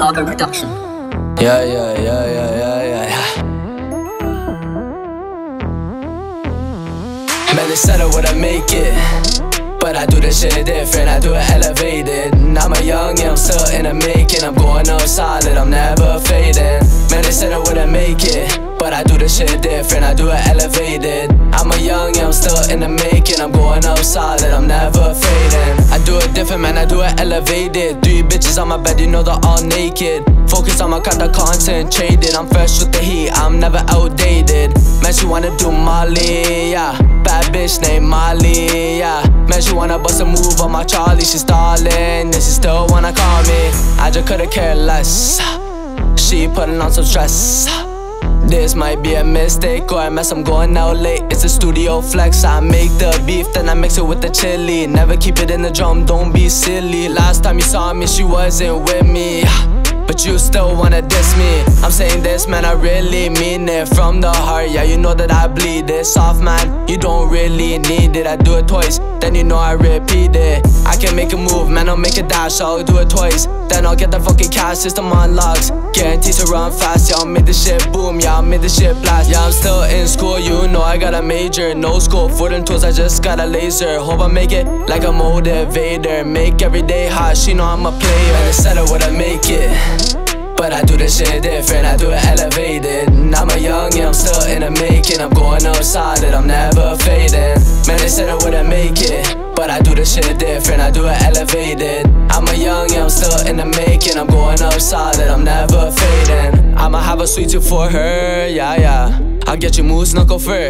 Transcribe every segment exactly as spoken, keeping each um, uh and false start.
Auger Production. Yeah, yeah, yeah, yeah, yeah, yeah, yeah. Man, they said I wouldn't make it, but I do this shit different, I do it elevated. I'm a young, yeah, I'm still in the making. I'm going up solid, I'm never fading. Man, they said I wouldn't make it, but I do this shit different, I do it elevated. I'm a young, yeah, I'm still in the making. I'm going up solid, I'm never fading. I do it different, man, I do it elevated. Three bitches on my bed, you know they're all naked. Focus on my content, concentrated. I'm fresh with the heat, I'm never outdated. Man, she wanna do Molly, yeah. Bad bitch named Molly, yeah. Man, she wanna bust a move on my Charlie. She's stalling, and she still wanna call me. I just couldn't care less. She putting on some stress. This might be a mistake or a mess, I'm going out late. It's a studio flex. I make the beef, then I mix it with the chili. Never keep it in the drum, don't be silly. Last time you saw me, she wasn't with me, but you still wanna diss me. I'm saying this, man, I really mean it from the heart. Yeah, you know that I bleed it. Soft, man, you don't really need it. I do it twice, then you know I repeat it. I can make a move, man, I'll make a dash. I'll do it twice, then I'll get the fucking cash. System unlocks, guaranteed to run fast. Yeah, I'll make this shit boom, yeah, I'll make this shit blast. Yeah, I'm still in school, you know I got a major. No scope, foot and tools, I just got a laser. Hope I make it like a motivator. Make every day hot, she know I'm a player. Man, they said I wouldn't make it, but I do this shit different, I do it elevated. I'm a young, yeah, I'm still in the making. I'm going up solid, I'm never fading. Man, they said I wouldn't make it, but I do this shit different, I do it elevated. I'm a young, yeah, I'm still in the making. I'm going up solid, I'm never fading. I'ma have a sweet tooth for her, yeah, yeah. I'll get you moose knuckle fur.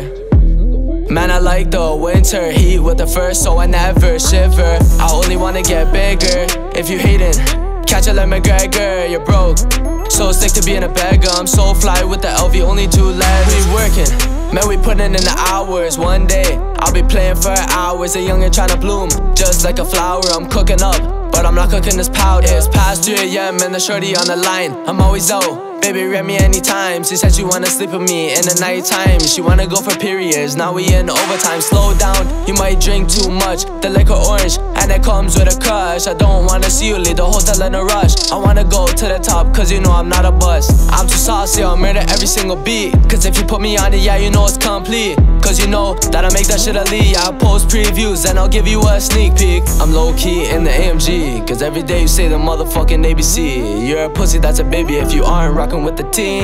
Man, I like the winter heat with the fur, so I never shiver. I only wanna get bigger. If you hating, catch it like McGregor, you're broke, so sick to being a beggar. I'm so fly with the L V, only two legs. We working, man, we putting in the hours. One day, I'll be playing for hours. A youngin' tryna bloom, just like a flower. I'm cooking up, but I'm not cooking this powder. It's past three A M and the shorty on the line. I'm always out, baby, read me anytime. She said she wanna sleep with me in the nighttime. She wanna go for periods, now we in overtime. Slow down, you might drink too much. The liquor orange, and it comes with a crush. I don't wanna see you leave the hotel in a rush. I wanna go to the top, cause you know I'm not a bust. I'm too saucy, I'll murder every single beat. Cause if you put me on it, yeah, you know it's complete. Cause you know that I make that shit a lead. I post previews, and I'll give you a sneak peek. I'm low-key in the A M G, cause every day you say the motherfucking A B C. You're a pussy, that's a baby if you aren't rocking with the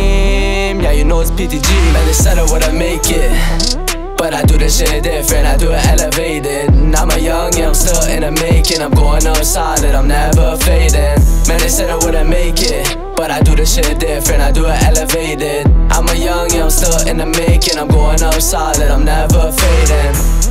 team. Yeah, you know it's P T G. Man, they said I wouldn't make it, but I do this shit different, I do it elevated. I'm a young, yeah, I'm still in the making. I'm going up solid, I'm never fading. Man, they said I wouldn't make it, but I do this shit different, I do it elevated. I'm a young, yeah, I'm still in the making. I'm going up solid, I'm never fading.